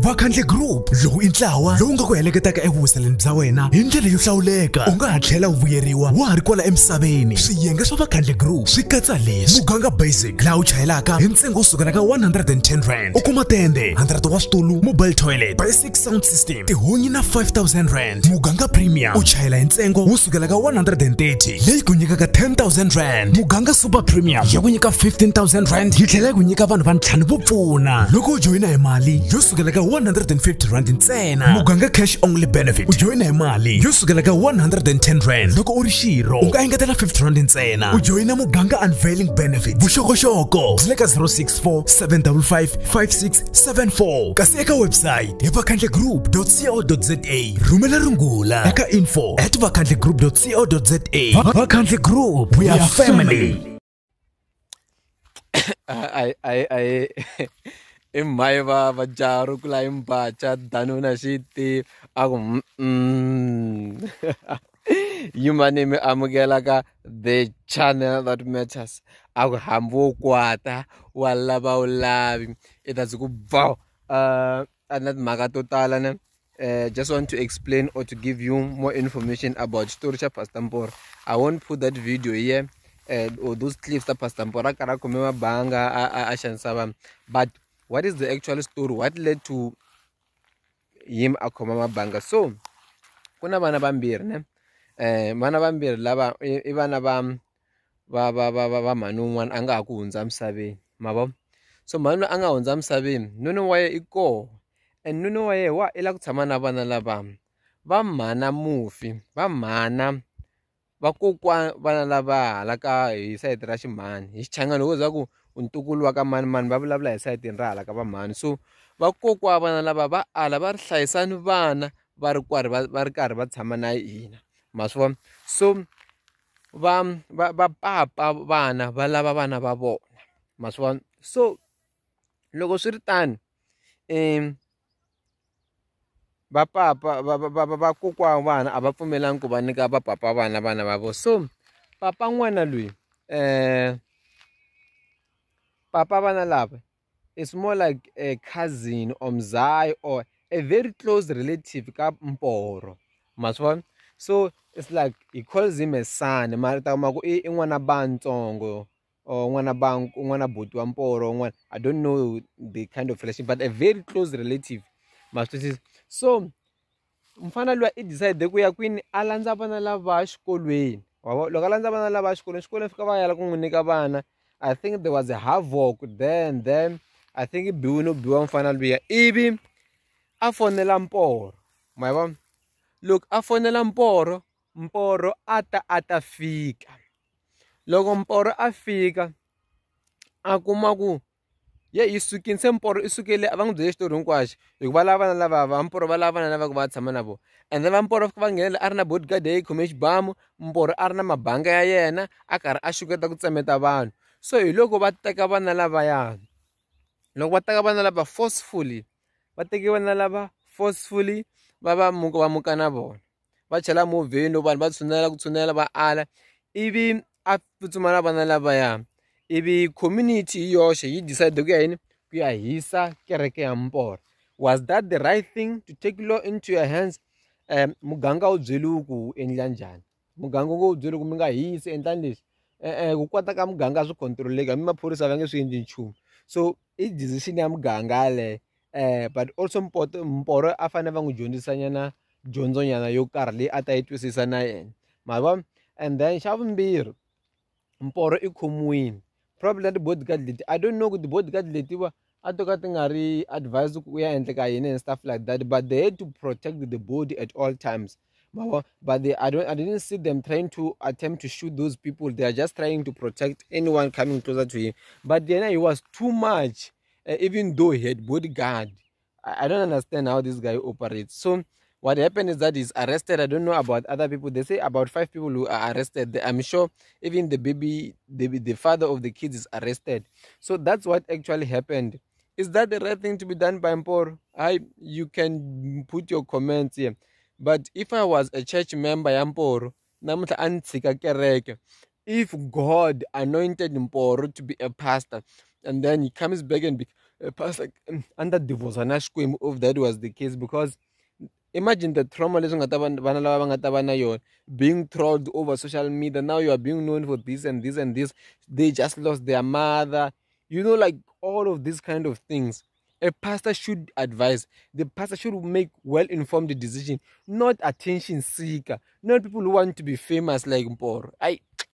Vakhandle Group lowu i ntlawa lowu nga ku heleketaka evuhuseleni bya wena hi ndlela yo hlawuleka. U nga ha tlhela u vuyeriwa wa ha ri kwala emisaveni. Swiyenge swa Vakhandle Group swi katsa leswi: muganga basic laha u chayelaka hi ntsengo wo sukela ka 110 rand. U kuma tende 100 wa switulu, mobile toilet, basic sound system, tihunyi na 5000 rand. Muganga premium u chayela hi ntsengo wo sukela ka 130 leyi ku nyikaka 10,000 rand. Muganga super premium ya ku nyika 15,000 rand yi tlhela ku nyika vanhu va ntlhanu vo pfuna loko u joyina hi mali yo sukela ka 150 rand ntsena. Muganga cash only benefit u joyina hi mali yo sukela ka 110 rand loko u ri xirho u nga engetela 50 rand ntsena. U joyina muganga unveiling benefit vuxokoxoko byi le ka 064 755 5674 kasi eka website hi vakhandlegroup.co.za. Rhumela rungula eka info@vakhandlegroup.co.za. Vakhandle Group, we are family. Imaiva vajaru kula imbacha danuna shiti aku Yumani me amugela ka the channel that matters. Aku hambu kwata walaba ulabi itazuku bow anat maga totala na. Just want to explain or to give you more information about story cha Pastor Mboro. I won't put that video here or those clips that Pastor Mboro kara kumema banga ashansaba. But what is the actual story? What led to him akomama banga? So kuna bana bambiri ne mana bambiri laba ibana ba manu wan anga akuhunza emsabeni mabo. So manu anga hunza emsabeni nono waye iko and nono waye wa ela kutshama na vana lava va mhana mufi va mhana vakokwana vana lava hala ka hi sayiti ra ximhani hi xichangani loko za ku untukulu wa ka mani va vulavula hi sayitini ra hala ka va mhani. So vakokwana vana lava va ala va ri hlayisani vana va ri karhi va tshama na hina ma swi vona. So va papa vana va lava vana va vona ma swi vona. So loko swi ri tani va papa va kokwana vana a va pfumelangi ku va nyika va papa vana va vo. So papa n'wana loyi papa vana lava is more like a cousin or mzai or a very close relative ka Mboro ma swi vona. So it's like he calls him a son mara ta kuma ku i n'wana ba ntsongo or n'wana buti wa Mboro n'wana, I don't know the kind of relationship but a very close relative ma swi. So mfana lwa I decide ku ya kwini a landza vana lava xikolweni. Loko a landza vana lava xikolweni fika va yala ku n'wi nyika vana. I think there was a havoc then I think biwa mfana luya ivi a fonela Mboro ma vona. Look a fonela Mboro ata fika. Loko Mboro a fika a kuma ku ye isukini se Mboro isukele a va n'wi byele xitori hinkwaxo hikuva lavana lava va Mboro va lavana lava ku va tshama na vona. And then va Mboro va nghenela a ri na bodyguard ya khome xibamu, Mboro a ri na mabanga ya yena a karhi a xuketa ku tsemeta vanhu. So hi loko va teka vana lavaya loko va teka vana lava forcefully va teke vana lava forcefully va muka na vona va chela movheni vanhu va tshunela va ala ivi a tsutsuma na vana lavaya. Ivi community yoxe yi decide ku ya yini ku ya hisa kereke ya Mboro. Was that the right thing to take law into your hands? Muganga wu byeliwi ku endla njhani. Muganga ngo wu byeli ku mi nga hisi endlani leswi ku kwata ka muganga swi controleka mi maphorisa va nge swi endli nchumu. So I decision ya muganga le but also Mboro a fanele va n'wi dyondzisa nyana dyondzo nyana yo karhi leyi a ta yi twisisa na yena ma vona. And then xa vumbirhi Mboro I khomiwini probably the bodyguard leti I don't know ku the bodyguard letiwa a to ka ti nga ri advise ku ya endleka yini and stuff like that but they had to protect the body at all times. But I didn't see them trying to attempt to shoot those people. They are just trying to protect anyone coming closer to him. But then he was too much, even though he had bodyguard. I don't understand how this guy operates. So what happened is that he's arrested. I don't know about other people. They say about 5 people who are arrested. I'm sure even the baby, the father of the kids is arrested. So that's what actually happened. Is that the right thing to be done by Mboro? You can put your comments here. But if I was a church member Mboro, if God anointed Mboro to be a pastor, and then he comes back and pastor under divorce if that was the case, because imagine the trauma being trolled over social media. Now you are being known for this and this and this. They just lost their mother. Like all of these kind of things. A pastor should advise. The pastor should make well-informed decision, not attention seeker, not people who want to be famous like Mboro.